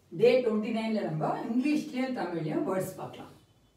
Day 29 நம்ம இங்கிலீஷ்லயும் தமிழ்லயும் words பார்க்கலாம்.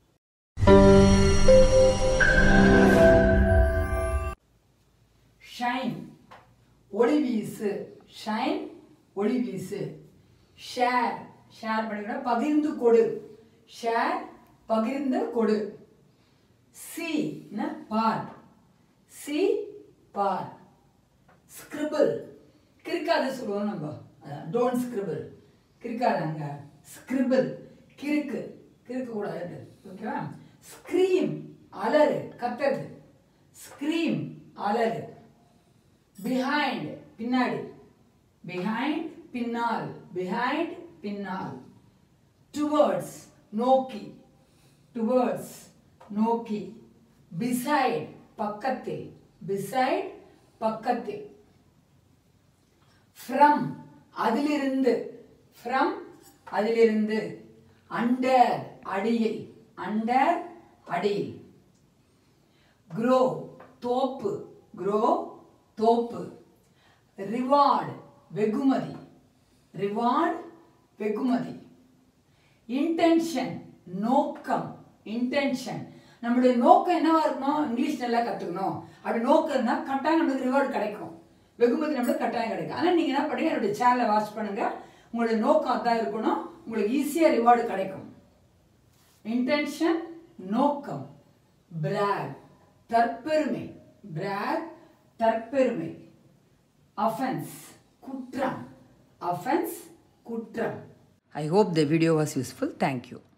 Shine ஒளி வீசு. ஷைன் ஒளி வீசு. ஷேர் ஷேர் பண்ணிக்கணும், பகிர்ந்து கொடு. ஷேர் பகிர்ந்து கொடு. சி பார். சி பார். ஸ்கிரிபிள் கிறுக்காத சொல்லுவோம் நம்ம. Don't scribble கிறுக்காதாங்க. ஸ்கிரிபிள் கிறுக்கு கிறுக்க கூடாது. ஓகேவா? ஸ்க்ரீம் அலறு கத்துறது. ஸ்க்ரீம் அலறு. பிஹைண்ட் பின்னாடி. பிஹைண்ட் பின்னால். பிஹைண்ட் பின்னால். டுவர்ட்ஸ் நோக்கி. டுவர்ட்ஸ் நோக்கி. பிசைட் பக்கத்தில். பிசைட் பக்கத்தில். ஃப்ரம் அதிலிருந்து. ஃப்ரம் அதிலிருந்து. அண்டர் அடியில். அண்டர் அடியில். க்ரோ தோப்பு. க்ரோ தோப்பு. ரிவார்டு வெகுமதி. ரிவார்டு வெகுமதி. இன்டென்ஷன் நோக்கம். இன்டென்ஷன் நம்மளுடைய நோக்கம் என்னவா இருக்கணும்? இங்கிலீஷ் நல்லா கற்றுக்கணும். அப்படி நோக்கம் இருந்தால் கட்டாயம் நம்மளுக்கு ரிவார்டு கிடைக்கும், வெகுமதி நம்மளுக்கு கட்டாயம் கிடைக்கும். ஆனால் நீங்கள் என்ன பண்ணுங்க, என்னுடைய சேனலை வாட்ச் பண்ணுங்க. உங்களுடைய நோக்கம் அதான் இருக்கணும், உங்களுக்கு ஈஸியாக ரிவார்டு கிடைக்கும். இன்டென்ஷன் நோக்கம். பிராக் தற்பெருமை. பிராக் தற்பெருமை. அஃபென்ஸ் குற்றம். அஃபென்ஸ் குற்றம். I hope the video was useful. Thank you.